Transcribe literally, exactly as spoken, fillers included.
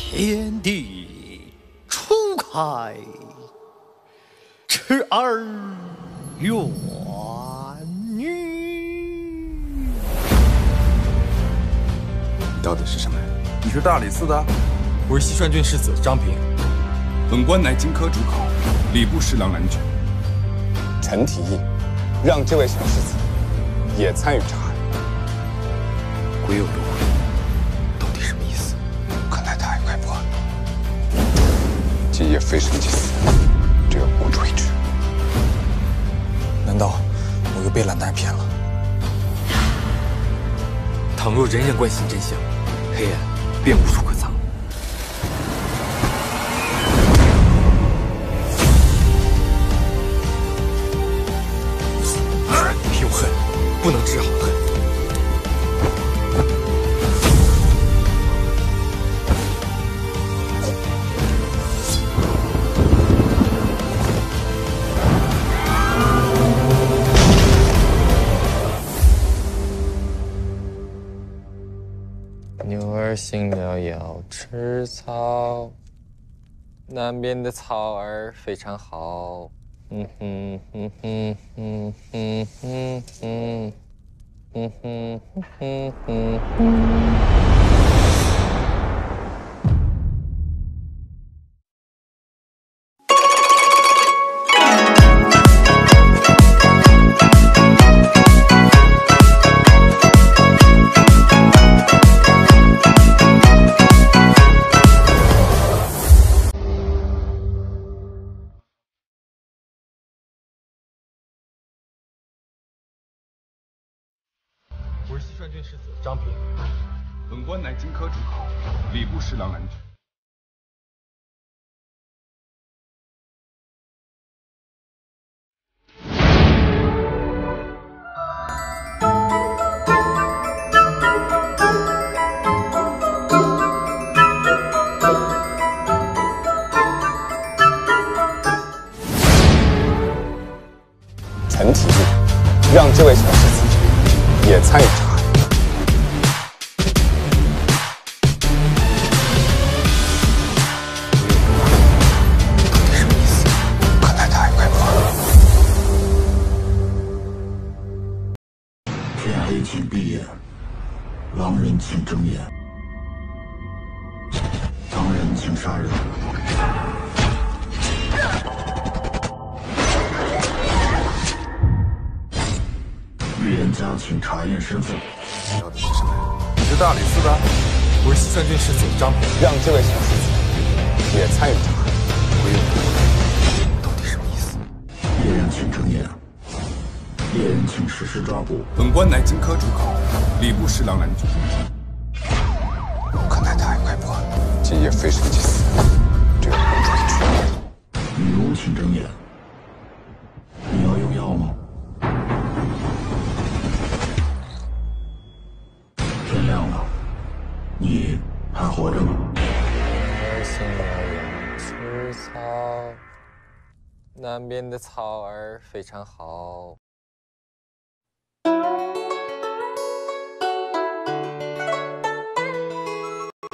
天地初开，持儿远女。 你到底是什么人？ 你是大理寺的？ 我是西川郡世子张平。 本官乃荆轲主考，礼部侍郎蓝举。臣提议，让这位小世子也参与查案。 鬼有路，到底什么意思？ 看来他还快破案。今夜非生即死，只有孤注一掷。 难道我又被蓝大人骗了？ 倘若人人关心真相，黑暗便无处可藏。有恨，不能治好恨。 牛儿醒了要吃草，南边的草儿非常好。嗯哼哼哼哼哼哼哼哼哼哼哼哼。 我是西川郡世子张平。 本官乃荆轲主考，礼部侍郎蓝举。臣提议，让这位小世子也参与查案。 到底什么意思？ 看来他还快破案。 天黑请闭眼，狼人请睁眼，藏人请杀人。预言家请查验身份。 你到底是什么人？你是大理寺的？ 我是西川郡世子张平。 让这位小世子也参与查案。 鬼有路，到底什么意思？ 猎人请睁眼，猎人请实施抓捕。 本官乃荆轲主考，礼部侍郎蓝举。看来他还快破案。今夜非生即死，只有孤注一掷。 女巫请睁眼，你要用药吗？天亮了，你还活着吗？ 牛儿醒了要吃草，南边的草儿非常好。